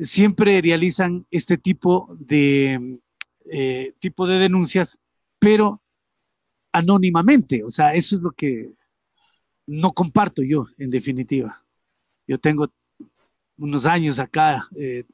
siempre realizan este tipo de denuncias, pero anónimamente. O sea, eso es lo que no comparto yo, en definitiva. Yo tengo unos años acá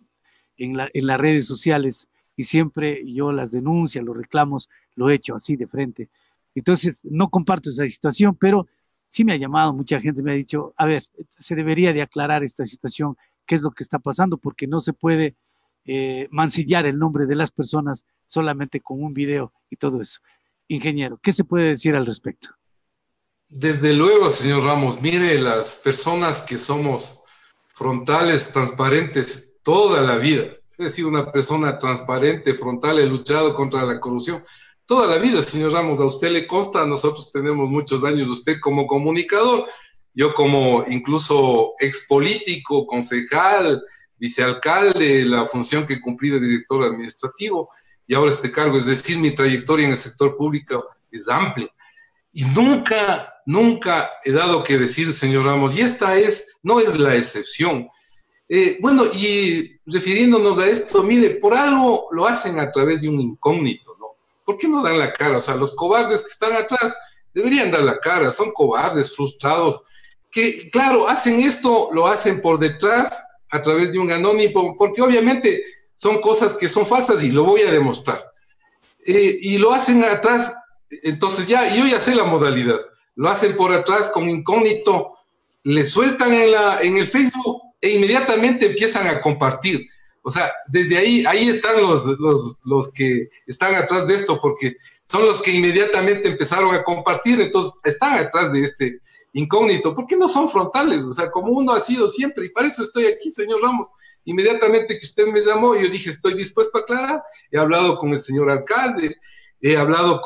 en las redes sociales y siempre yo las denuncias, los reclamos, lo he hecho así de frente. Entonces, no comparto esa situación, pero sí me ha llamado, mucha gente me ha dicho, a ver, se debería de aclarar esta situación, qué es lo que está pasando, porque no se puede mancillar el nombre de las personas solamente con un video y todo eso. Ingeniero, ¿qué se puede decir al respecto? Desde luego, señor Ramos, mire, las personas que somos frontales, transparentes, toda la vida, he sido una persona transparente, frontal, he luchado contra la corrupción, toda la vida, señor Ramos, a usted le consta, nosotros tenemos muchos años, usted como comunicador, yo como incluso expolítico, concejal, vicealcalde, la función que cumplí de director administrativo, y ahora este cargo, es decir, mi trayectoria en el sector público es amplia. Y nunca he dado que decir, señor Ramos, y esta no es la excepción. Bueno, y refiriéndonos a esto, mire, por algo lo hacen a través de un incógnito, ¿no? ¿Por qué no dan la cara? O sea, los cobardes que están atrás deberían dar la cara, son cobardes, frustrados, que, claro, hacen esto, lo hacen por detrás, a través de un anónimo, porque obviamente son cosas que son falsas y lo voy a demostrar. Y lo hacen atrás. Entonces yo ya sé la modalidad, lo hacen por atrás con incógnito, le sueltan en el Facebook e inmediatamente empiezan a compartir. O sea, desde ahí están los que están atrás de esto, porque son los que inmediatamente empezaron a compartir, entonces están atrás de este incógnito. ¿Por qué no son frontales? O sea, como uno ha sido siempre, y para eso estoy aquí, señor Ramos. Inmediatamente que usted me llamó, yo dije, estoy dispuesto a aclarar, he hablado con el señor alcalde, he hablado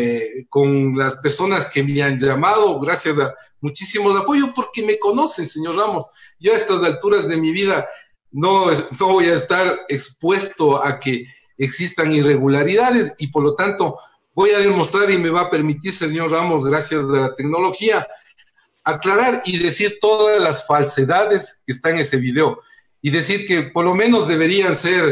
con las personas que me han llamado, gracias a muchísimos apoyos, porque me conocen, señor Ramos. Yo a estas alturas de mi vida no voy a estar expuesto a que existan irregularidades y por lo tanto voy a demostrar y me va a permitir, señor Ramos, gracias a la tecnología, aclarar y decir todas las falsedades que están en ese video y decir que por lo menos deberían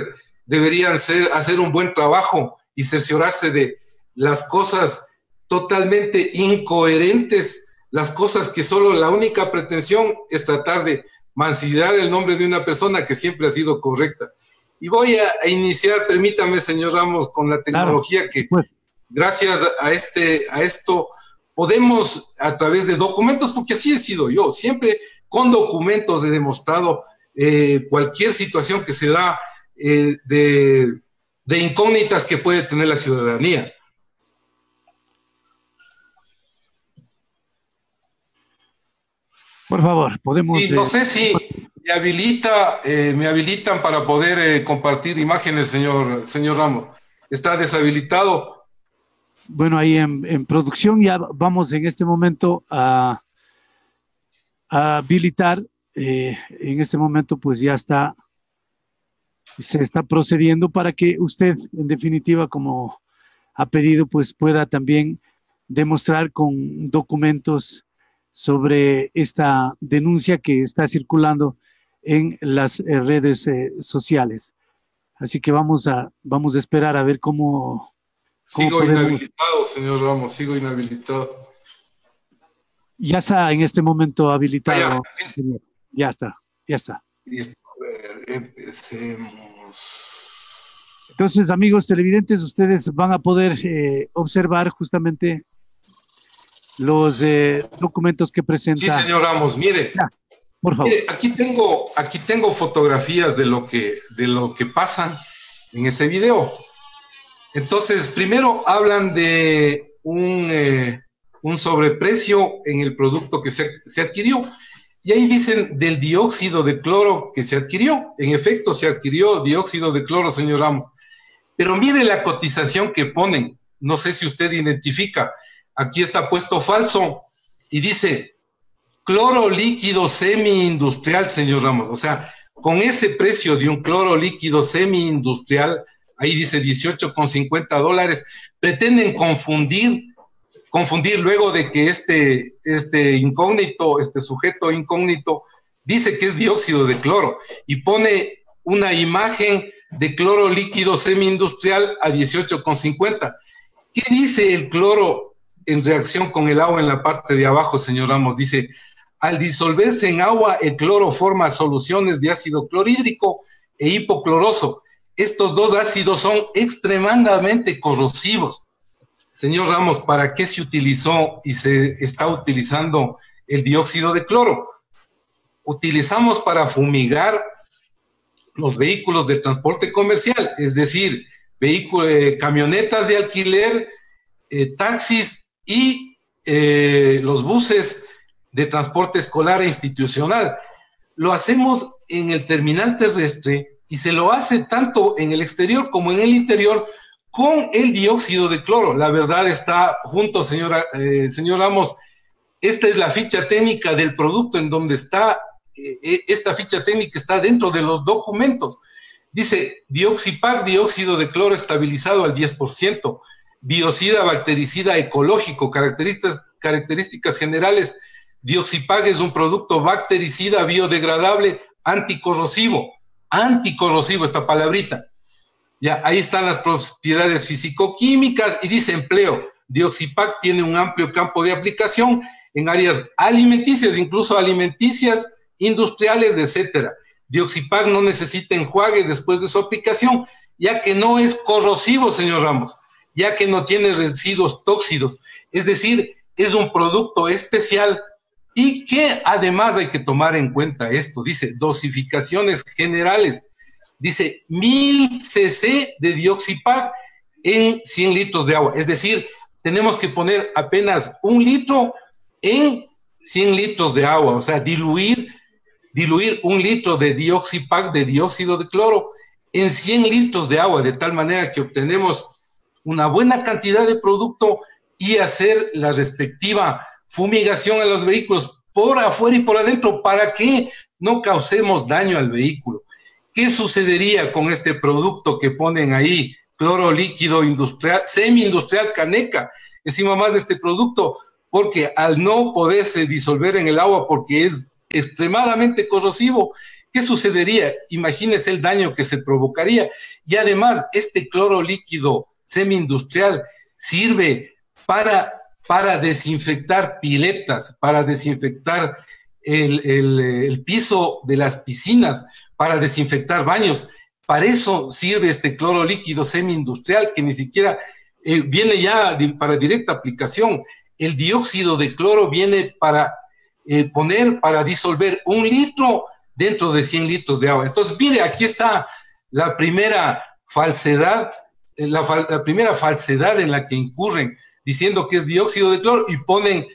hacer un buen trabajo y cerciorarse de las cosas totalmente incoherentes, las cosas que solo la única pretensión es tratar de mancillar el nombre de una persona que siempre ha sido correcta. Y voy a iniciar, permítame, señor Ramos, con la tecnología que gracias a esto podemos, a través de documentos, porque así he sido yo, siempre con documentos he demostrado cualquier situación que se da de incógnitas que puede tener la ciudadanía. Por favor, podemos... Sí, no sé si me habilitan para poder compartir imágenes, señor Ramos. ¿Está deshabilitado? Bueno, ahí en producción ya vamos en este momento a habilitar. En este momento pues ya se está procediendo para que usted, en definitiva, como ha pedido, pues pueda también demostrar con documentos sobre esta denuncia que está circulando en las redes sociales. Así que vamos a esperar a ver cómo sigo inhabilitado, señor Ramos, sigo inhabilitado. Ya está en este momento habilitado, señor. Ya está. Listo, a ver, empecemos. Entonces, amigos televidentes, ustedes van a poder observar justamente los documentos que presenta. Sí, señor Ramos, mire. Ya, por favor. Mire, aquí tengo fotografías de lo que pasa en ese video. Entonces, primero hablan de un sobreprecio en el producto que se adquirió. Y ahí dicen del dióxido de cloro que se adquirió. En efecto, se adquirió dióxido de cloro, señor Ramos. Pero mire la cotización que ponen. No sé si usted identifica. Aquí está puesto falso y dice cloro líquido semi-industrial, señor Ramos. O sea, con ese precio de un cloro líquido semi-industrial, ahí dice $18.50, pretenden confundir luego de que este incógnito, este sujeto incógnito, dice que es dióxido de cloro y pone una imagen de cloro líquido semi-industrial a 18,50. ¿Qué dice el cloro en reacción con el agua en la parte de abajo, señor Ramos? Dice, al disolverse en agua, el cloro forma soluciones de ácido clorhídrico e hipocloroso. Estos dos ácidos son extremadamente corrosivos. Señor Ramos, ¿para qué se utilizó y se está utilizando el dióxido de cloro? Utilizamos para fumigar los vehículos de transporte comercial, es decir, camionetas de alquiler, taxis y los buses de transporte escolar e institucional. Lo hacemos en el terminal terrestre y se lo hace tanto en el exterior como en el interior con el dióxido de cloro. La verdad está junto, señor Ramos. Esta es la ficha técnica del producto en donde está, esta ficha técnica está dentro de los documentos. Dice, Dioxipac, dióxido de cloro estabilizado al 10%, biocida, bactericida ecológico, características generales. Dioxipac es un producto bactericida biodegradable anticorrosivo, esta palabrita. Ya, ahí están las propiedades físico-químicas y dice empleo. Dioxipac tiene un amplio campo de aplicación en áreas alimenticias, incluso alimenticias, industriales, etcétera. Dioxipac no necesita enjuague después de su aplicación, ya que no es corrosivo, señor Ramos, ya que no tiene residuos tóxicos. Es decir, es un producto especial y que además hay que tomar en cuenta esto. Dice, dosificaciones generales. Dice, 1000 cc de Dioxipac en 100 litros de agua. Es decir, tenemos que poner apenas 1 litro en 100 litros de agua, o sea, diluir 1 litro de Dioxipac, de dióxido de cloro, en 100 litros de agua, de tal manera que obtenemos una buena cantidad de producto y hacer la respectiva fumigación a los vehículos por afuera y por adentro para que no causemos daño al vehículo. ¿Qué sucedería con este producto que ponen ahí, cloro líquido industrial, semi-industrial Caneca, encima más de este producto? Porque al no poderse disolver en el agua porque es extremadamente corrosivo, ¿qué sucedería? Imagínese el daño que se provocaría. Y además, este cloro líquido semi-industrial sirve para desinfectar piletas, para desinfectar el piso de las piscinas, para desinfectar baños. Para eso sirve este cloro líquido semi-industrial que ni siquiera viene ya para directa aplicación. El dióxido de cloro viene para para disolver 1 litro dentro de 100 litros de agua. Entonces, mire, aquí está la primera falsedad, la primera falsedad en la que incurren, diciendo que es dióxido de cloro y ponen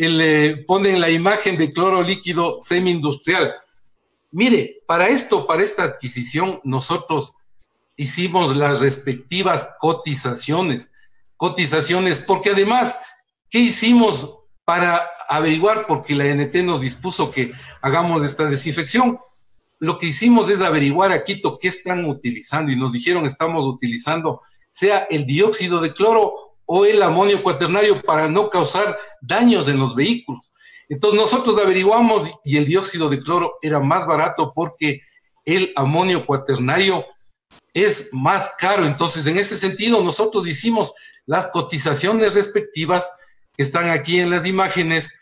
la imagen de cloro líquido semi-industrial. Mire, para esta adquisición, nosotros hicimos las respectivas cotizaciones, porque además, ¿qué hicimos para averiguar? Porque la ANT nos dispuso que hagamos esta desinfección. Lo que hicimos es averiguar a Quito qué están utilizando y nos dijeron estamos utilizando sea el dióxido de cloro o el amonio cuaternario para no causar daños en los vehículos. Entonces nosotros averiguamos y el dióxido de cloro era más barato porque el amonio cuaternario es más caro. Entonces, en ese sentido, nosotros hicimos las cotizaciones respectivas que están aquí en las imágenes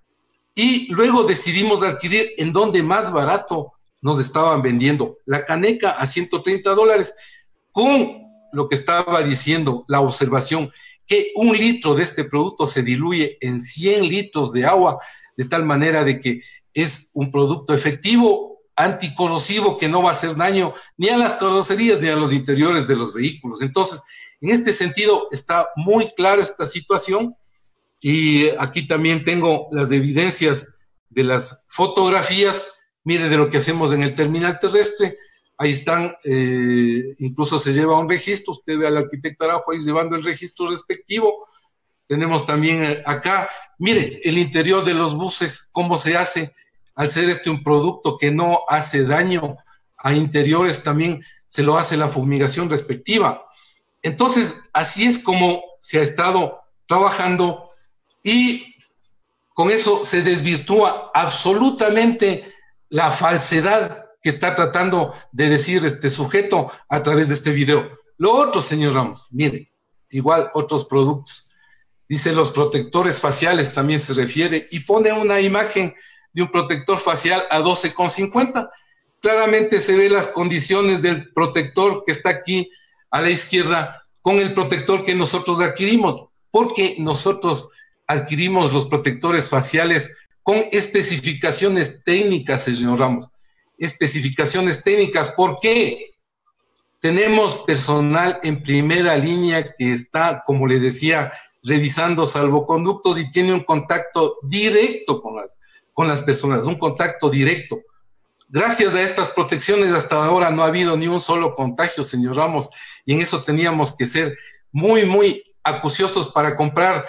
y luego decidimos adquirir en donde más barato nos estaban vendiendo la Caneca a $130, con lo que estaba diciendo la observación, que 1 litro de este producto se diluye en 100 litros de agua, de tal manera de que es un producto efectivo, anticorrosivo, que no va a hacer daño ni a las carrocerías ni a los interiores de los vehículos. Entonces, en este sentido, está muy clara esta situación y aquí también tengo las evidencias de las fotografías. Mire de lo que hacemos en el terminal terrestre. Ahí están, incluso se lleva un registro. Usted ve al arquitecto Araujo ahí llevando el registro respectivo. Tenemos también acá, mire, el interior de los buses, cómo se hace. Al ser un producto que no hace daño a interiores, también se lo hace la fumigación respectiva. Entonces, así es como se ha estado trabajando y con eso se desvirtúa absolutamente la falsedad que está tratando de decir este sujeto a través de este video. Lo otro, señor Ramos, mire, igual otros productos. Dice los protectores faciales, también se refiere, y pone una imagen de un protector facial a 12,50. Claramente se ve las condiciones del protector que está aquí a la izquierda con el protector que nosotros adquirimos, porque nosotros adquirimos los protectores faciales con especificaciones técnicas, señor Ramos. Especificaciones técnicas, ¿por qué? Tenemos personal en primera línea que está, como le decía, revisando salvoconductos y tiene un contacto directo con las personas, un contacto directo. Gracias a estas protecciones hasta ahora no ha habido ni un solo contagio, señor Ramos, y en eso teníamos que ser muy, muy acuciosos para comprar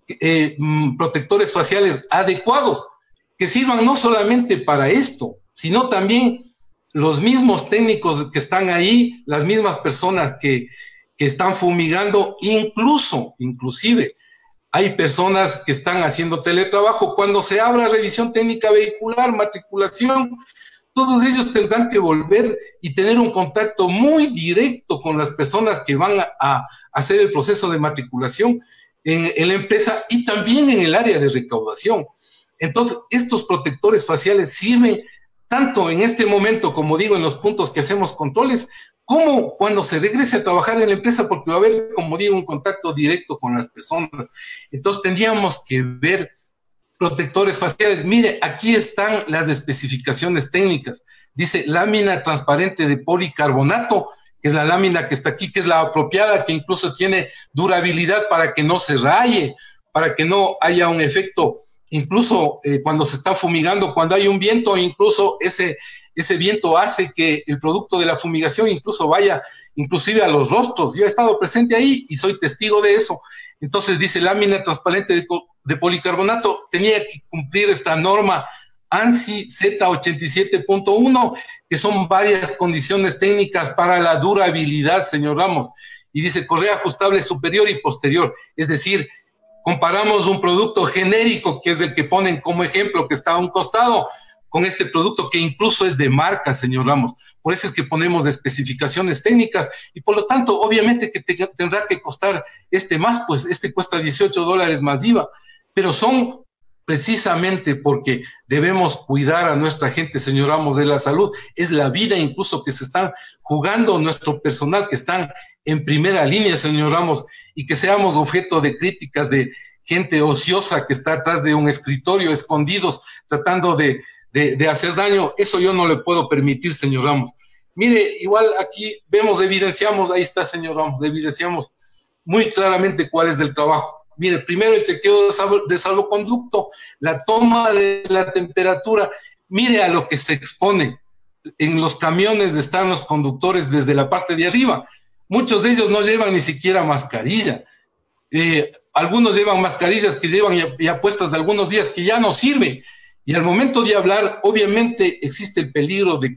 protectores faciales adecuados, que sirvan no solamente para esto, sino también los mismos técnicos que están ahí, las mismas personas que están fumigando, inclusive hay personas que están haciendo teletrabajo. Cuando se abra revisión técnica vehicular, matriculación, todos ellos tendrán que volver y tener un contacto muy directo con las personas que van a hacer el proceso de matriculación en la empresa y también en el área de recaudación. Entonces, estos protectores faciales sirven tanto en este momento, como digo, en los puntos que hacemos controles, como cuando se regrese a trabajar en la empresa, porque va a haber, como digo, un contacto directo con las personas. Entonces, tendríamos que ver protectores faciales. Mire, aquí están las especificaciones técnicas. Dice lámina transparente de policarbonato, que es la lámina que está aquí, que es la apropiada, que incluso tiene durabilidad para que no se raye, para que no haya un efecto, incluso cuando se está fumigando, cuando hay un viento, incluso ese viento hace que el producto de la fumigación incluso vaya inclusive a los rostros. Yo he estado presente ahí y soy testigo de eso. Entonces dice lámina transparente de policarbonato, tenía que cumplir esta norma ANSI Z87.1, que son varias condiciones técnicas para la durabilidad, señor Ramos. Y dice correa ajustable superior y posterior, es decir, comparamos un producto genérico, que es el que ponen como ejemplo, que está a un costado, con este producto que incluso es de marca, señor Ramos. Por eso es que ponemos especificaciones técnicas y por lo tanto, obviamente que tendrá que costar más, pues este cuesta $18 más IVA, pero son precisamente porque debemos cuidar a nuestra gente, señor Ramos, de la salud. Es la vida incluso que se están jugando nuestro personal, que están en primera línea, señor Ramos, y que seamos objeto de críticas de gente ociosa que está atrás de un escritorio, escondidos, tratando de hacer daño. Eso yo no le puedo permitir, señor Ramos. Mire, igual aquí evidenciamos, ahí está, señor Ramos, evidenciamos muy claramente cuál es el trabajo. Mire, primero el chequeo de salvoconducto, la toma de la temperatura. Mire a lo que se expone. En los camiones están los conductores desde la parte de arriba. Muchos de ellos no llevan ni siquiera mascarilla. Algunos llevan mascarillas que llevan ya puestas de algunos días que ya no sirven. Y al momento de hablar, obviamente existe el peligro de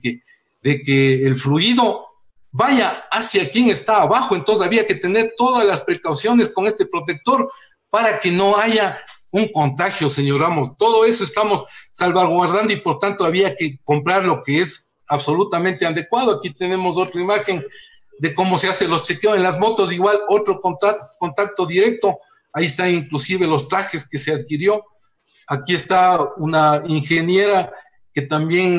que el fluido vaya hacia quien está abajo. Entonces había que tener todas las precauciones con este protector para que no haya un contagio, señor Ramos. Todo eso estamos salvaguardando y por tanto había que comprar lo que es absolutamente adecuado. Aquí tenemos otra imagen de cómo se hacen los chequeos en las motos, igual otro contacto directo. Ahí están inclusive los trajes que se adquirió. Aquí está una ingeniera que también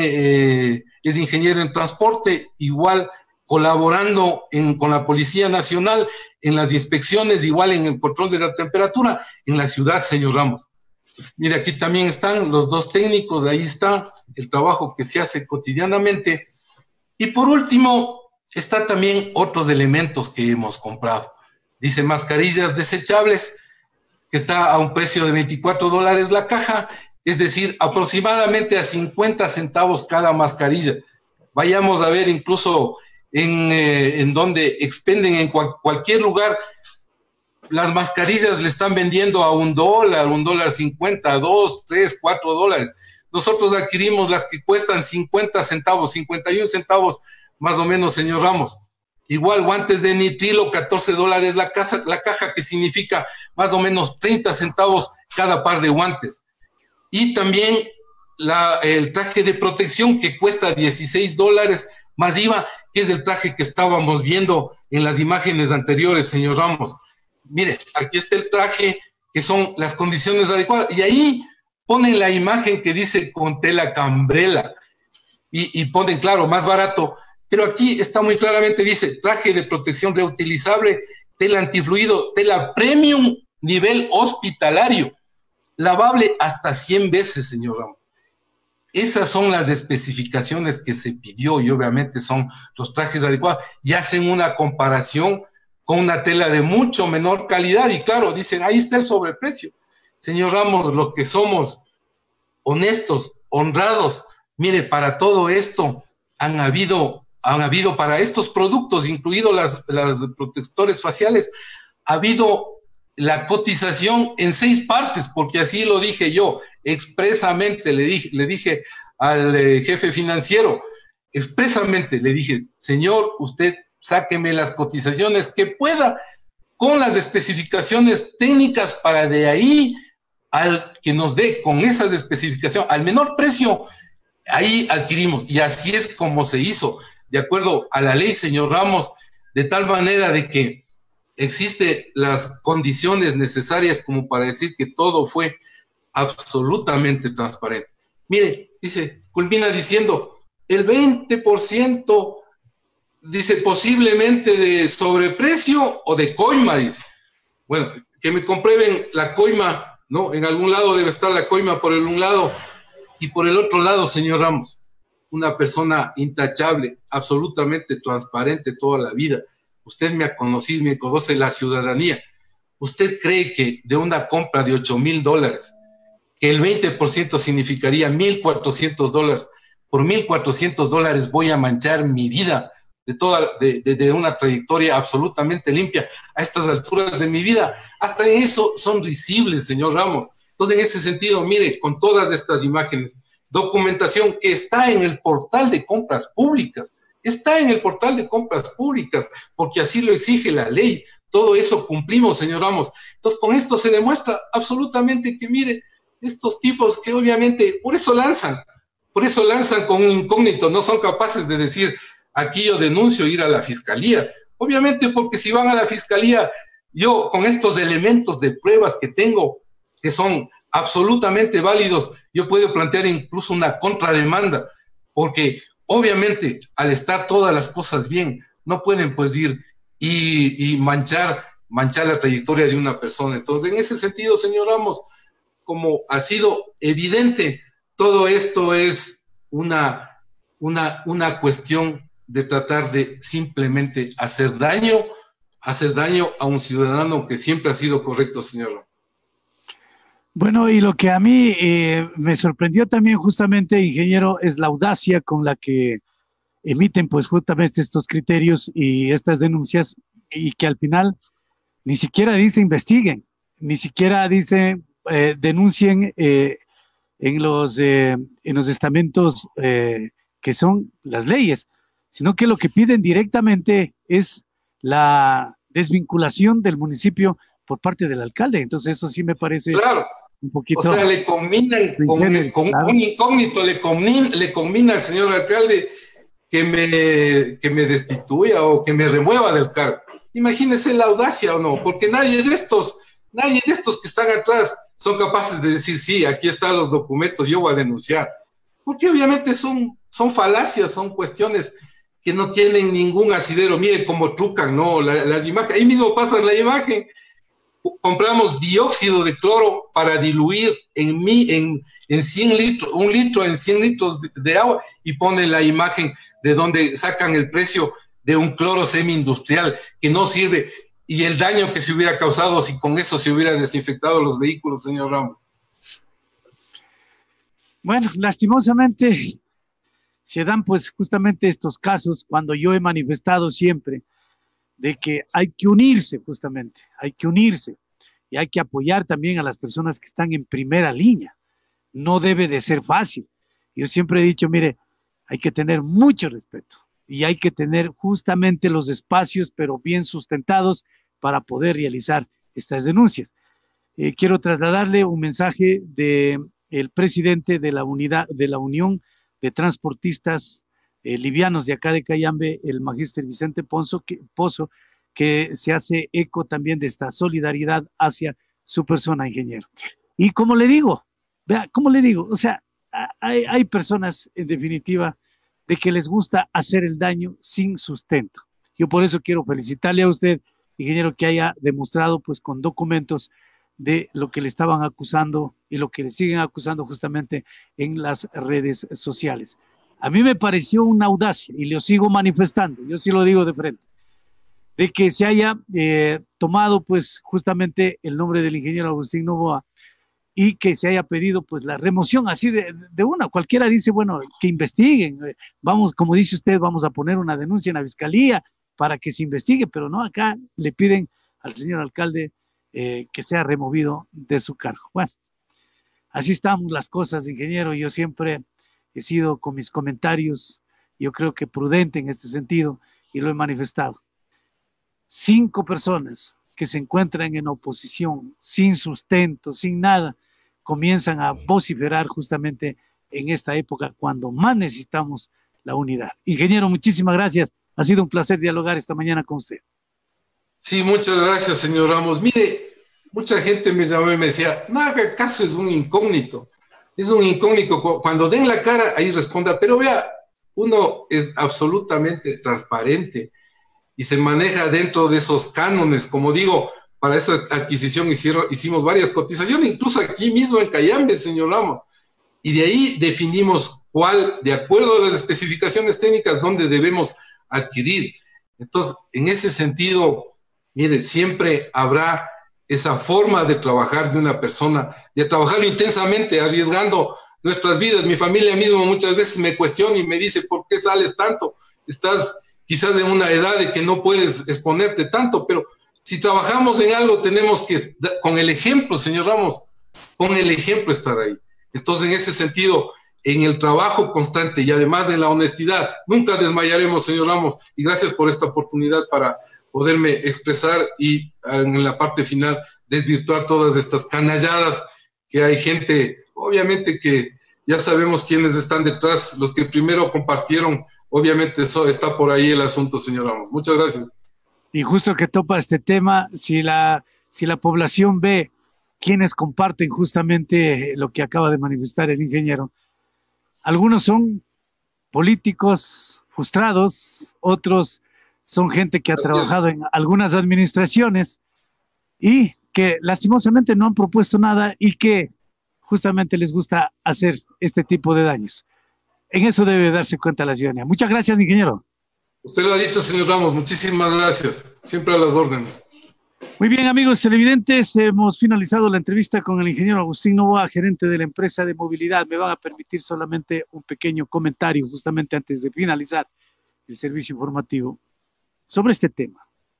es ingeniera en transporte, igual colaborando con la Policía Nacional en las inspecciones, igual en el control de la temperatura en la ciudad, señor Ramos. Mire, aquí también están los dos técnicos, ahí está el trabajo que se hace cotidianamente. Y por último, está también otros elementos que hemos comprado. Dice mascarillas desechables, que está a un precio de $24 la caja, es decir, aproximadamente a 50 centavos cada mascarilla. Vayamos a ver incluso en donde expenden en cualquier lugar, las mascarillas le están vendiendo a $1, $1.50, $2, $3, $4. Nosotros adquirimos las que cuestan 50 centavos, 51 centavos más o menos, señor Ramos. Igual guantes de nitrilo, $14 la caja, que significa más o menos 30 centavos cada par de guantes. Y también el traje de protección que cuesta $16 más IVA, que es el traje que estábamos viendo en las imágenes anteriores, señor Ramos. Mire, aquí está el traje, que son las condiciones adecuadas, y ahí ponen la imagen que dice con tela cambrela, y ponen, claro, más barato, pero aquí está muy claramente, dice, traje de protección reutilizable, tela antifluido, tela premium, nivel hospitalario, lavable hasta 100 veces, señor Ramos. Esas son las especificaciones que se pidió y obviamente son los trajes adecuados y hacen una comparación con una tela de mucho menor calidad y claro, dicen, ahí está el sobreprecio. Señor Ramos, los que somos honestos, honrados, mire, para todo esto han habido para estos productos, incluidos las protectores faciales, ha habido la cotización en 6 partes, porque así lo dije yo, expresamente le dije al jefe financiero, expresamente le dije, señor, usted sáqueme las cotizaciones que pueda con las especificaciones técnicas para de ahí al que nos dé con esas especificaciones, al menor precio, ahí adquirimos. Y así es como se hizo, de acuerdo a la ley, señor Ramos, de tal manera de que existen las condiciones necesarias como para decir que todo fue absolutamente transparente. Mire, dice, culmina diciendo, el 20%, dice, posiblemente de sobreprecio o de coima, dice. Bueno, que me comprueben la coima, ¿no? En algún lado debe estar la coima por un lado, y por el otro lado, señor Ramos, una persona intachable, absolutamente transparente toda la vida. Usted me ha conocido, me conoce la ciudadanía. ¿Usted cree que de una compra de $8,000, que el 20% significaría $1,400, por $1,400 voy a manchar mi vida de una trayectoria absolutamente limpia a estas alturas de mi vida? Hasta eso son risibles, señor Ramos. Entonces, en ese sentido, mire, con todas estas imágenes, documentación que está en el portal de compras públicas, porque así lo exige la ley. Todo eso cumplimos, señor Ramos. Entonces, con esto se demuestra absolutamente que, mire, estos tipos que obviamente, por eso lanzan con un incógnito, no son capaces de decir, aquí yo denuncio, ir a la fiscalía. Obviamente, porque si van a la fiscalía, yo con estos elementos de pruebas que tengo, que son absolutamente válidos, yo puedo plantear incluso una contrademanda, porque obviamente, al estar todas las cosas bien, no pueden pues ir y manchar la trayectoria de una persona. Entonces, en ese sentido, señor Ramos, como ha sido evidente, todo esto es una cuestión de tratar de simplemente hacer daño a un ciudadano que siempre ha sido correcto, señor Ramos. Bueno, y lo que a mí me sorprendió también justamente, ingeniero, es la audacia con la que emiten pues justamente estos criterios y estas denuncias y que al final ni siquiera dice investiguen, ni siquiera dice denuncien en los estamentos que son las leyes, sino que lo que piden directamente es la desvinculación del municipio por parte del alcalde. Entonces eso sí me parece... Claro. Un poquito, o sea, le combinan con claro, un incógnito, le combina al señor alcalde que me destituya o que me remueva del cargo. Imagínese la audacia o no, porque nadie de estos que están atrás son capaces de decir, sí, aquí están los documentos, yo voy a denunciar. Porque obviamente son falacias, son cuestiones que no tienen ningún asidero. Miren cómo trucan, ¿no? Las imágenes, ahí mismo pasan la imagen. Compramos dióxido de cloro para diluir en 100 litros, 1 litro en 100 litros de agua, y ponen la imagen de donde sacan el precio de un cloro semi-industrial que no sirve, y el daño que se hubiera causado si con eso se hubiera desinfectado los vehículos, señor Ramos. Bueno, lastimosamente se dan pues justamente estos casos cuando yo he manifestado siempre de que hay que unirse justamente, hay que unirse y hay que apoyar también a las personas que están en primera línea. No debe de ser fácil. Yo siempre he dicho, mire, hay que tener mucho respeto y hay que tener justamente los espacios, pero bien sustentados para poder realizar estas denuncias. Quiero trasladarle un mensaje de el presidente de la unidad, de la Unión de Transportistas Livianos de acá de Cayambe, el magíster Vicente Pozo, que se hace eco también de esta solidaridad hacia su persona, ingeniero. Y como le digo, vea, como le digo, o sea, hay personas, en definitiva, de que les gusta hacer el daño sin sustento. Yo por eso quiero felicitarle a usted, ingeniero, que haya demostrado, pues, con documentos de lo que le estaban acusando y lo que le siguen acusando justamente en las redes sociales. A mí me pareció una audacia y lo sigo manifestando, yo sí lo digo de frente, de que se haya tomado, pues, justamente el nombre del ingeniero Agustín Noboa y que se haya pedido, pues, la remoción así de una. Cualquiera dice, bueno, que investiguen, vamos, como dice usted, vamos a poner una denuncia en la fiscalía para que se investigue, pero no, acá le piden al señor alcalde que sea removido de su cargo. Bueno, así estamos las cosas, ingeniero. Yo siempre he sido con mis comentarios, yo creo que prudente en este sentido, y lo he manifestado. 5 personas que se encuentran en oposición, sin sustento, sin nada, comienzan a vociferar justamente en esta época cuando más necesitamos la unidad. Ingeniero, muchísimas gracias. Ha sido un placer dialogar esta mañana con usted. Sí, muchas gracias, señor Ramos. Mire, mucha gente me llamó y me decía, no haga caso, es un incógnito. Es un incógnito. Cuando den la cara, ahí responda. Pero vea, uno es absolutamente transparente y se maneja dentro de esos cánones. Como digo, para esa adquisición hicimos varias cotizaciones, incluso aquí mismo en Cayambe, señor Ramos. Y de ahí definimos cuál, de acuerdo a las especificaciones técnicas, dónde debemos adquirir. Entonces, en ese sentido, mire, siempre habrá esa forma de trabajar de una persona, de trabajar intensamente, arriesgando nuestras vidas. Mi familia mismo muchas veces me cuestiona y me dice, ¿por qué sales tanto? Estás quizás en una edad de que no puedes exponerte tanto, pero si trabajamos en algo tenemos que, con el ejemplo, señor Ramos, con el ejemplo estar ahí. Entonces, en ese sentido, en el trabajo constante y además en la honestidad, nunca desmayaremos, señor Ramos, y gracias por esta oportunidad para poderme expresar y en la parte final desvirtuar todas estas canalladas que hay gente, obviamente que ya sabemos quiénes están detrás, los que primero compartieron, obviamente eso está por ahí el asunto, señor Ramos. Muchas gracias. Y justo que topa este tema, si la población ve quienes comparten justamente lo que acaba de manifestar el ingeniero, algunos son políticos frustrados, otros son gente que ha trabajado en algunas administraciones y que lastimosamente no han propuesto nada y que justamente les gusta hacer este tipo de daños. En eso debe darse cuenta la ciudadanía. Muchas gracias, ingeniero. Usted lo ha dicho, señor Ramos. Muchísimas gracias. Siempre a las órdenes. Muy bien, amigos televidentes, hemos finalizado la entrevista con el ingeniero Agustín Noboa, gerente de la empresa de movilidad. Me van a permitir solamente un pequeño comentario justamente antes de finalizar el servicio informativo sobre este tema.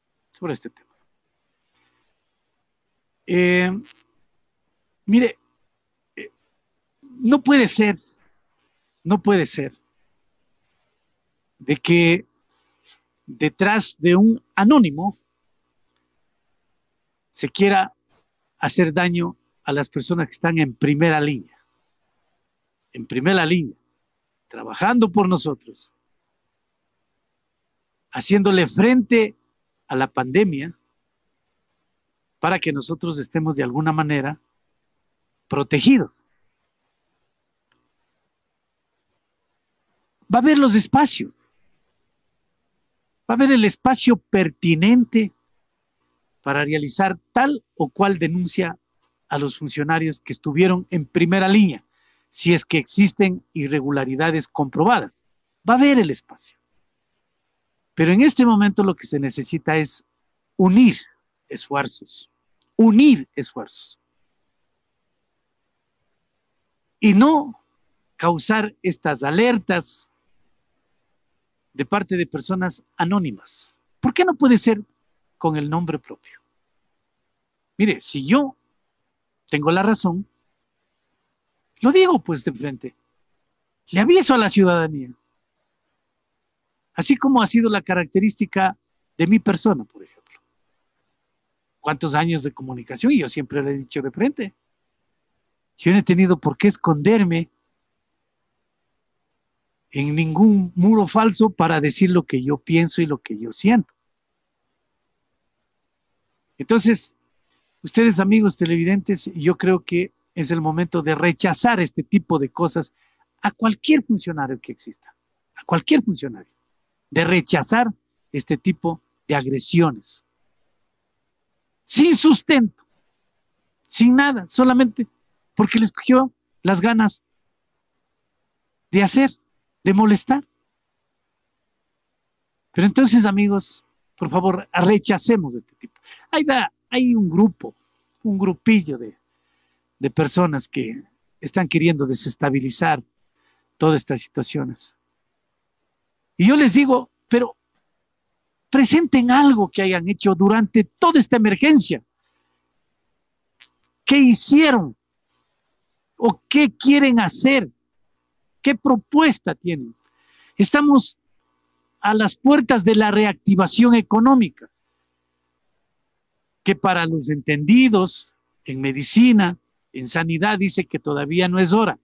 Mire, no puede ser de que detrás de un anónimo se quiera hacer daño a las personas que están en primera línea, trabajando por nosotros, haciéndole frente a la pandemia para que nosotros estemos de alguna manera protegidos. Va a haber los espacios, va a haber el espacio pertinente para realizar tal o cual denuncia a los funcionarios que estuvieron en primera línea, si es que existen irregularidades comprobadas. Va a haber el espacio. Pero en este momento lo que se necesita es unir esfuerzos. Y no causar estas alertas de parte de personas anónimas. ¿Por qué no puede ser con el nombre propio? Mire, si yo tengo la razón, lo digo pues de frente. Le aviso a la ciudadanía. Así como ha sido la característica de mi persona, por ejemplo. ¿Cuántos años de comunicación? Y yo siempre le he dicho de frente. Yo no he tenido por qué esconderme en ningún muro falso para decir lo que yo pienso y lo que yo siento. Entonces, ustedes, amigos televidentes, yo creo que es el momento de rechazar este tipo de cosas a cualquier funcionario que exista, a cualquier funcionario, de rechazar este tipo de agresiones, sin sustento, sin nada, solamente porque les cogió las ganas de hacer, de molestar. Pero entonces, amigos, por favor, rechacemos este tipo. Hay un grupillo de personas que están queriendo desestabilizar todas estas situaciones. Y yo les digo, pero presenten algo que hayan hecho durante toda esta emergencia. ¿Qué hicieron? ¿O qué quieren hacer? ¿Qué propuesta tienen? Estamos a las puertas de la reactivación económica, que para los entendidos en medicina, en sanidad, dice que todavía no es hora.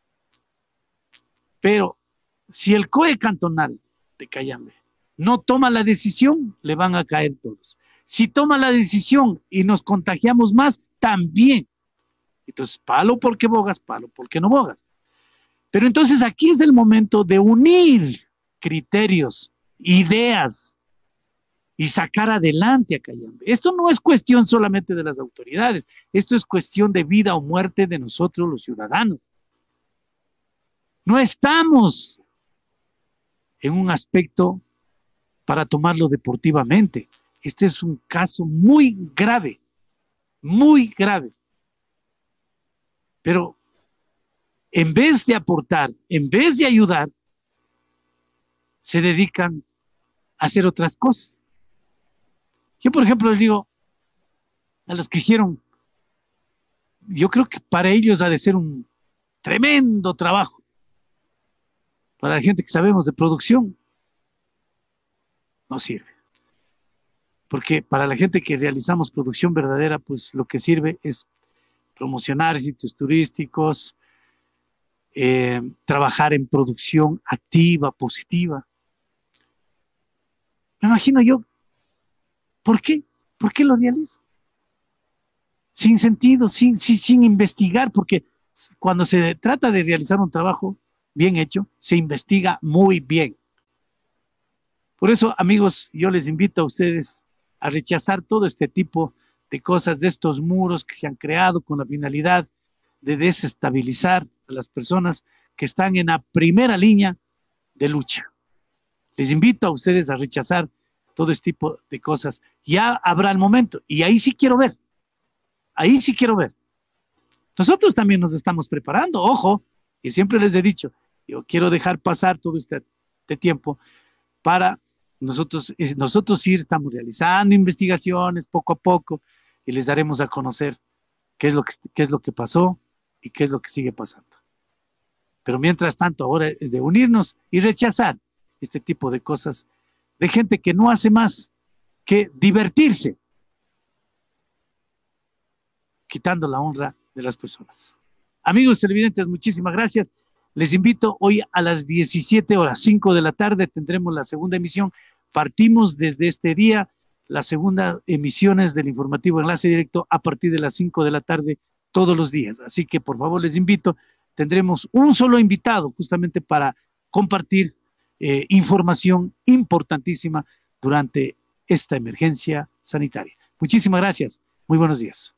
Pero si el COE cantonal de Cayambe no toma la decisión, le van a caer todos. Si toma la decisión y nos contagiamos más, también. Entonces, palo porque bogas, palo porque no bogas. Pero entonces aquí es el momento de unir criterios, ideas y sacar adelante a Cayambe. Esto no es cuestión solamente de las autoridades, esto es cuestión de vida o muerte de nosotros los ciudadanos. No estamos en un aspecto para tomarlo deportivamente. Este es un caso muy grave, muy grave. Pero en vez de aportar, en vez de ayudar, se dedican a hacer otras cosas. Yo, por ejemplo, les digo a los que hicieron, yo creo que para ellos ha de ser un tremendo trabajo. Para la gente que sabemos de producción, no sirve. Porque para la gente que realizamos producción verdadera, pues lo que sirve es promocionar sitios turísticos, trabajar en producción activa, positiva. Me imagino yo, ¿por qué? ¿Por qué lo realiza? Sin sentido, sin investigar, porque cuando se trata de realizar un trabajo bien hecho, se investiga muy bien. Por eso, amigos, yo les invito a ustedes a rechazar todo este tipo de cosas, de estos muros que se han creado con la finalidad de desestabilizar a las personas que están en la primera línea de lucha. Les invito a ustedes a rechazar todo este tipo de cosas. Ya habrá el momento, y ahí sí quiero ver, ahí sí quiero ver. Nosotros también nos estamos preparando, ojo, y siempre les he dicho, yo quiero dejar pasar todo este tiempo para nosotros ir, estamos realizando investigaciones poco a poco y les daremos a conocer qué es lo que pasó y qué es lo que sigue pasando. Pero mientras tanto, ahora es de unirnos y rechazar este tipo de cosas de gente que no hace más que divertirse, quitando la honra de las personas. Amigos televidentes, muchísimas gracias. Les invito hoy a las 17 horas, 5 de la tarde, tendremos la segunda emisión. Partimos desde este día, la segunda emisión es del informativo Enlace Directo a partir de las 5 de la tarde todos los días. Así que por favor les invito, tendremos un solo invitado justamente para compartir información importantísima durante esta emergencia sanitaria. Muchísimas gracias. Muy buenos días.